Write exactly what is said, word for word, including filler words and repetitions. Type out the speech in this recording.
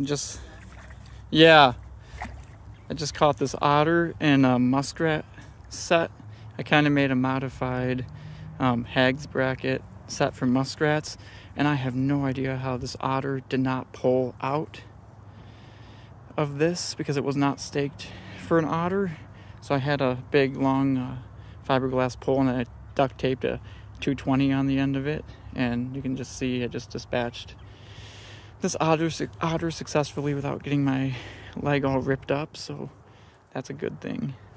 And just, yeah, I just caught this otter and a muskrat set. I kind of made a modified um, hags bracket set for muskrats, and I have no idea how this otter did not pull out of this because it was not staked for an otter. So I had a big long uh, fiberglass pole and I duct taped a two twenty on the end of it, and you can just see I just dispatched this otter, otter successfully without getting my leg all ripped up, so that's a good thing.